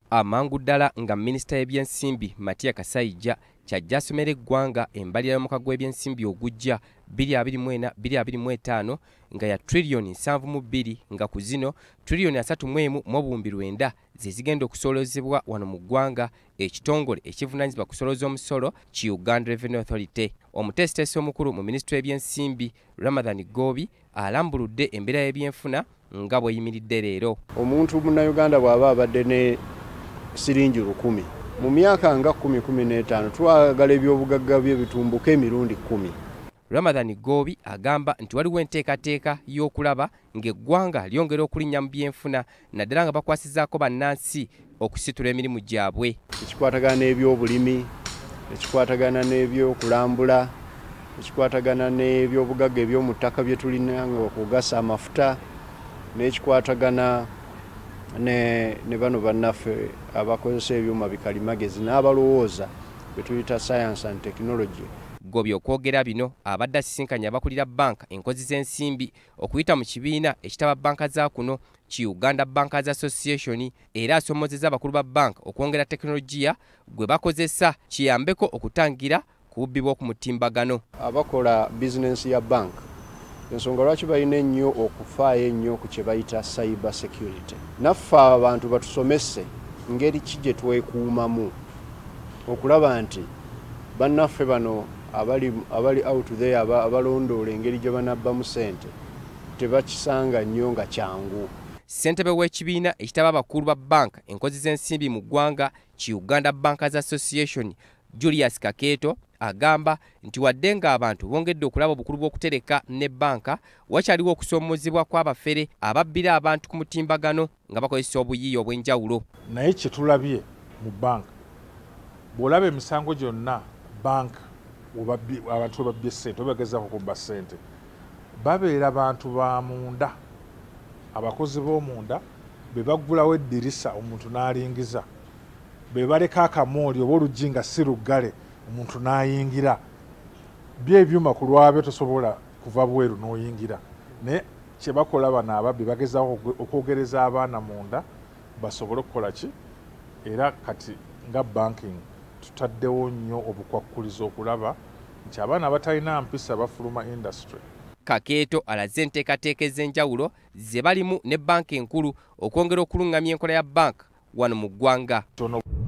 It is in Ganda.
Amangu ddala nga minisita y'ebyensimbi Matia Kasaija kyajja asomera eggwanga embalira y'omwaka gw'ebyensimbi ogujja 2024-2025 nga ya trillioni 72 nga ku zino trillioni 31.9 ze zigenda okusolozebwa wano mu ggwanga ekitongole ekivunaanyizibwa kusoloza omusolo ki Uganda Revenue Authority. Omuteesiteesi omukulu mu minisitule y'ebyensimbi Ramadhan Gobi alambuludde embeera y'ebyenfuna nga bw'eyimiridde leero. Omuntu munnayuganda bw'aba abadde ne siringi 10 mu myaka nga 10-15 twagala ebyobugagga bye bitumbuke emirundi 10. Ramadhan Gobi agamba nti waliwo enteekateeka y'okulaba ng'eggwanga lyongera okulinnya mu byenfuna naddala nga bakwasizaako bannansi okusitula emirimu gyabwe. Ekikwatagana n'ebyobulimi, ekikwatagana n'ebyokulambula, ekikwatagana n'ebyobugagga eby'omu ttaka bye tulina nga okugasa amafuta, n'ekikwatagana ne bano bannaffe abakozesa ebyuma bikalimagezi n'abalowooza bwe tuyita science and technology. Gobi okwogera bino abadde asisinkanye abakulira bbanka enkozi z'ensimbi okuyita mu kibiina ekitaba bbanka za kuno ki Uganda Bankers Association era asomozeza abakulu ba bbanka okwongera tekinologiya gwe bakozesa kiyambeko okutangira ku bubbi bw'oku mutimbagano. Abakola bizinensi ya banka ensonga lwaki balina ennyo okufaayo ennyo ku kye bayita cyber security. Naffe abantu batusomese ngeri ki gye twekuumamu okulaba nti bannaffe bano abali out there abalondoola engeri gye banabbamu ssente tebakisanga nnyo nga kyangu. Ssentebe w'ekibiina ekitaba abakulu ba bbanka enkozi z'ensimbi mu ggwanga ki Uganda Bankers Association Julius Kakeeto agamba nti wadde ng'abantu bongedde okulaba obukulu bw'okutereka ne bbanka wakyaliwo okusoomozebwa kw'abafere ababbira abantu ku mutimbagano nga bakozesa obuyiiya obw'enjawulo. Naye kye tulabye mu bbanka bw'olaba emisango gyonna bbanka abantu babbye ssente obagezaako kubba ssente babeera bantu ba munda, abakozi b'omunda be baggulawo eddirisa omuntu n'alingiza, be baleka akamooli oba oluggi nga si luggale omuntu n'ayingira. By'ebyuma ku lwabyo tosobola kuva bweru n'oyingira. Naye kye bakola bano ababbi bagezaako okwogereza abaana munda basobole okukola ki? Era kati nga banking tutaddewo nnyo obukwakkulizo okulaba nti abaana batalina mpisa bafuluma industry. Kakeeto alaze enteekateeka ez'enjawulo ze balimu ne Bbanka Enkulu okwongera okuluŋŋamya enkola ya bbanka wano mu ggwanga.